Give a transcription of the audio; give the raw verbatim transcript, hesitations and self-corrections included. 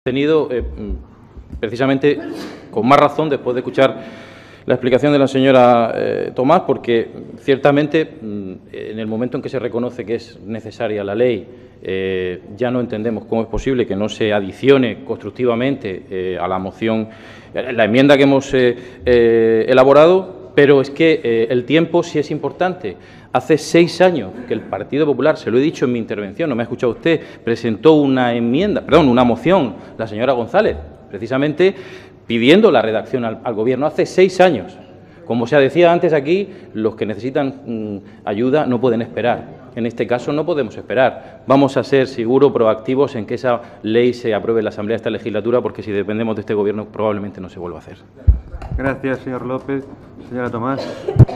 tenido eh, precisamente con más razón después de escuchar la explicación de la señora eh, Tomás, porque ciertamente en el momento en que se reconoce que es necesaria la ley, eh, ya no entendemos cómo es posible que no se adicione constructivamente eh, a la moción, la enmienda que hemos eh, eh, elaborado, pero es que eh, el tiempo sí es importante. Hace seis años que el Partido Popular, se lo he dicho en mi intervención, no me ha escuchado usted, presentó una enmienda, perdón, una moción, la señora González, precisamente pidiendo la redacción al, al Gobierno hace seis años. Como se decía antes aquí, los que necesitan mmm, ayuda no pueden esperar. En este caso no podemos esperar. Vamos a ser, seguro, proactivos en que esa ley se apruebe en la Asamblea de esta legislatura, porque si dependemos de este Gobierno probablemente no se vuelva a hacer. Gracias, señor López. Señora Tomás.